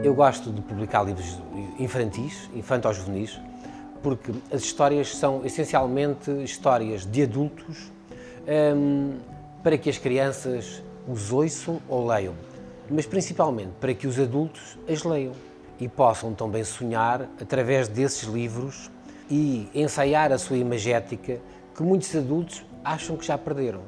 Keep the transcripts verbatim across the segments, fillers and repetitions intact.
Eu gosto de publicar livros infantis, infanto-juvenis, porque as histórias são essencialmente histórias de adultos hum, para que as crianças os ouçam ou leiam, mas principalmente para que os adultos as leiam e possam também sonhar através desses livros e ensaiar a sua imagética que muitos adultos acham que já perderam.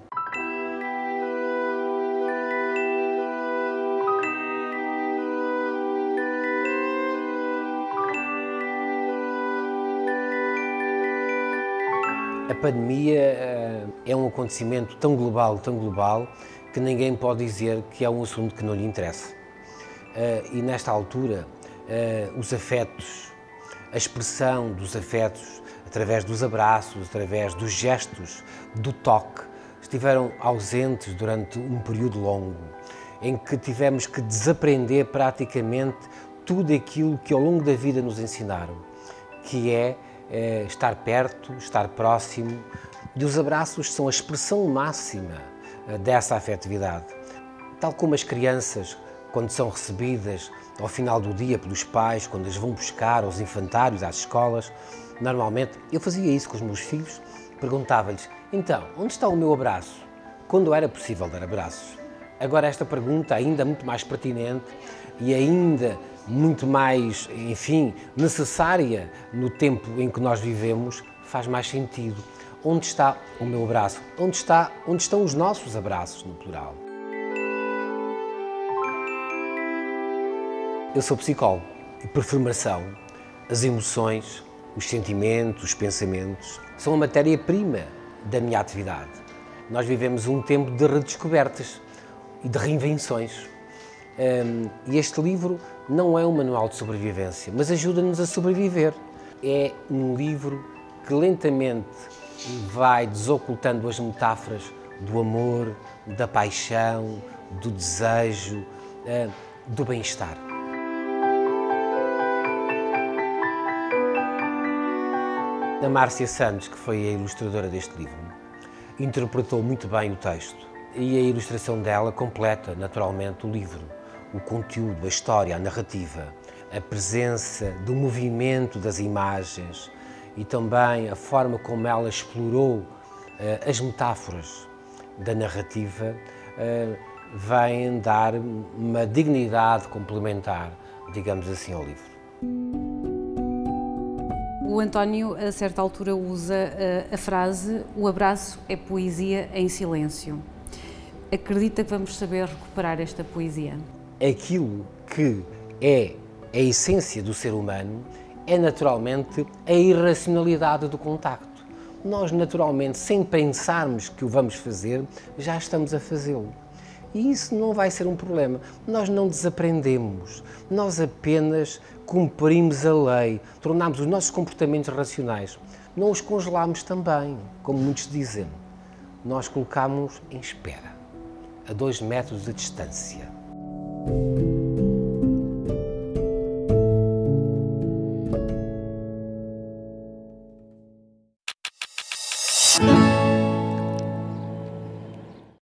A pandemia é um acontecimento tão global, tão global, que ninguém pode dizer que é um assunto que não lhe interessa. E nesta altura, os afetos, a expressão dos afetos, através dos abraços, através dos gestos, do toque, estiveram ausentes durante um período longo, em que tivemos que desaprender praticamente tudo aquilo que ao longo da vida nos ensinaram, que é É estar perto, estar próximo, e os abraços são a expressão máxima dessa afetividade. Tal como as crianças, quando são recebidas ao final do dia pelos pais, quando as vão buscar aos infantários, às escolas, normalmente, eu fazia isso com os meus filhos, perguntava-lhes, então, onde está o meu abraço? Quando era possível dar abraços. Agora esta pergunta, ainda muito mais pertinente e ainda muito mais, enfim, necessária no tempo em que nós vivemos, faz mais sentido. Onde está o meu abraço? Onde está, onde estão os nossos abraços, no plural? Eu sou psicólogo e, por formação, as emoções, os sentimentos, os pensamentos, são a matéria-prima da minha atividade. Nós vivemos um tempo de redescobertas e de reinvenções. Um, e este livro não é um manual de sobrevivência, mas ajuda-nos a sobreviver. É um livro que lentamente vai desocultando as metáforas do amor, da paixão, do desejo, uh, do bem-estar. A Márcia Santos, que foi a ilustradora deste livro, interpretou muito bem o texto e a ilustração dela completa naturalmente o livro. O conteúdo, a história, a narrativa, a presença do movimento das imagens e também a forma como ela explorou uh, as metáforas da narrativa uh, vêm dar uma dignidade complementar, digamos assim, ao livro. O António, a certa altura, usa uh, a frase "o abraço é poesia em silêncio". Acredita que vamos saber recuperar esta poesia? Aquilo que é a essência do ser humano é naturalmente a irracionalidade do contacto. Nós naturalmente, sem pensarmos que o vamos fazer, já estamos a fazê-lo. E isso não vai ser um problema. Nós não desaprendemos, nós apenas cumprimos a lei, tornamos os nossos comportamentos racionais. Não os congelamos também, como muitos dizem. Nós colocamos em espera, a dois metros de distância.